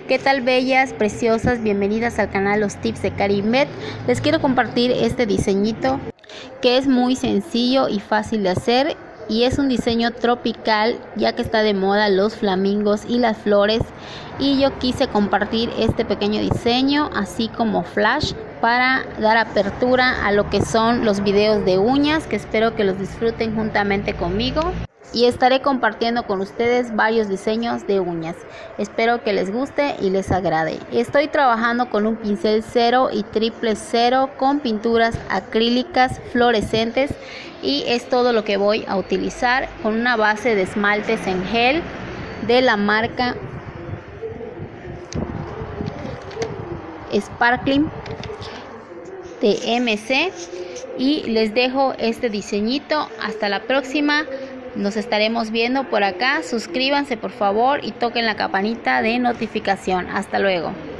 ¿Qué tal, bellas, preciosas? Bienvenidas al canal Los Tips de Karimmet. Les quiero compartir este diseñito que es muy sencillo y fácil de hacer, y es un diseño tropical ya que está de moda los flamingos y las flores, y yo quise compartir este pequeño diseño así como flash para dar apertura a lo que son los videos de uñas, que espero que los disfruten juntamente conmigo. Y estaré compartiendo con ustedes varios diseños de uñas. Espero que les guste y les agrade. Estoy trabajando con un pincel 0 y triple 0 con pinturas acrílicas fluorescentes, y es todo lo que voy a utilizar, con una base de esmaltes en gel de la marca Sparkling de MC. Y les dejo este diseñito. Hasta la próxima. Nos estaremos viendo por acá. Suscríbanse por favor y toquen la campanita de notificación. Hasta luego.